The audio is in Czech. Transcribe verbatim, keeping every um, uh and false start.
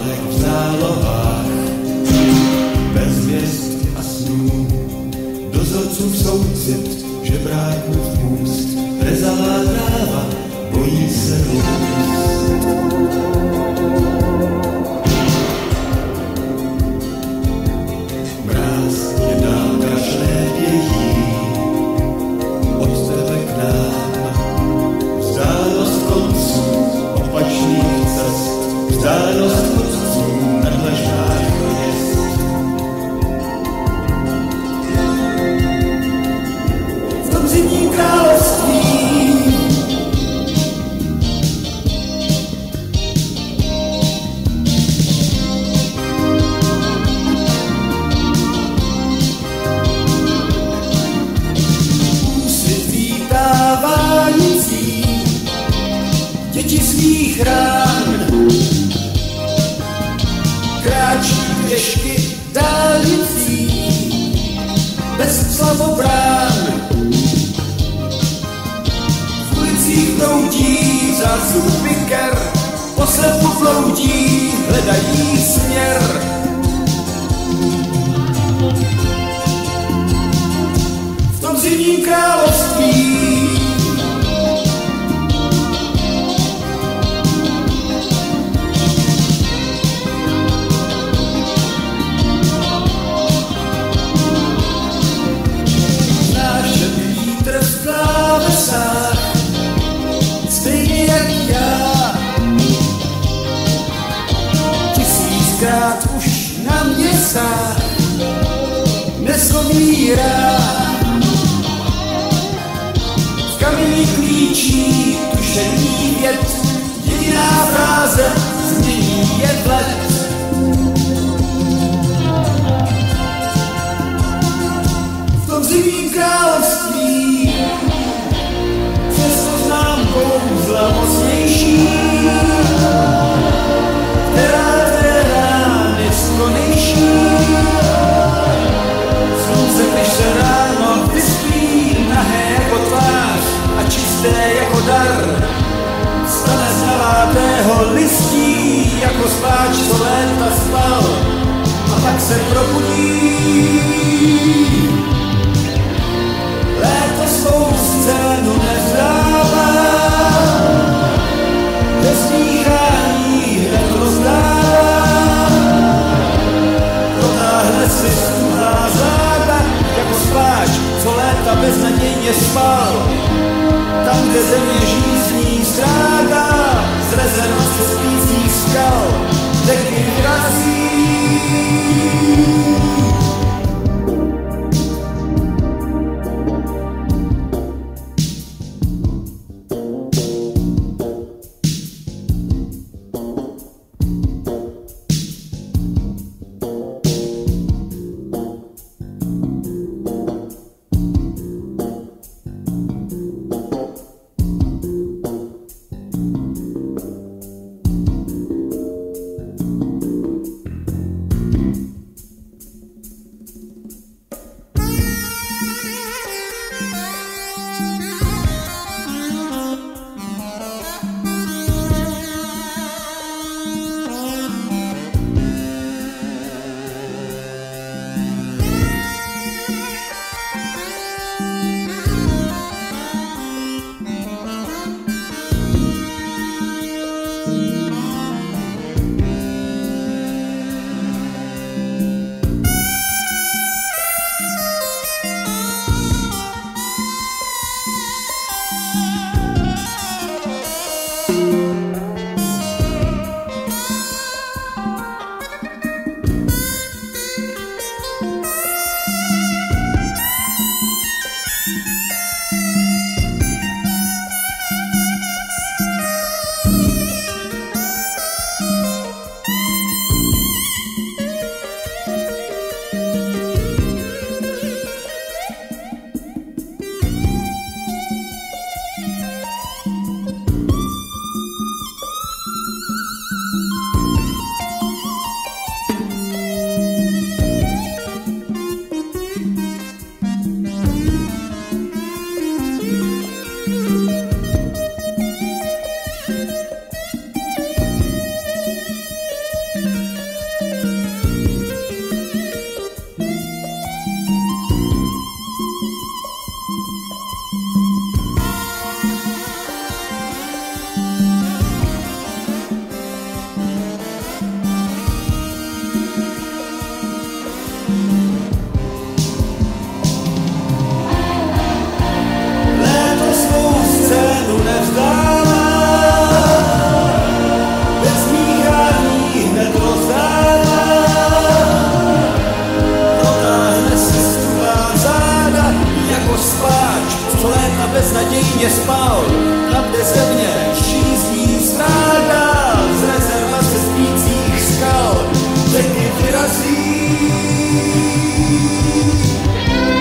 válek v zálohách, bez měst a snů, dozorcův soucit, žebrákův můst, rezavá tráva, bojí se růst. Mráz je dál kašlé dějí, od tebe k nám, vzdálenost konců, opačných cest, vzdálenost chodců na dlažbách měst. V tom zimním království úsvit vítá vánící děti svých rán, kráčí pěšky dálnicí bez slavobrán. V ulicích proudí zástup piker, poslepu bloudí, hledají směr. V tom zimním království stejně jak já, tisíckrát už na mě sáh, nesomírá. V kamenných klíčí tušený věd, jediná fráze změní je v let. V tom zimním království přesto znám kouzla mocnější, která tvé rány skonejší. Slunce, když se ráno vyspí, nahé jako tvář a čisté jako dar, stane z navátého listí, jako spáč, co léta spal, a pak se probudí. Léto svou scénu nevzdává, bez dýchání hned rozdává. Protáhne si stuhlá záda, jako spáč, co léta beznadějně spal. Tam, kde země žízní strádá, zrezenost se spících skal, řeky vrazí. skal, řeky vyrazí.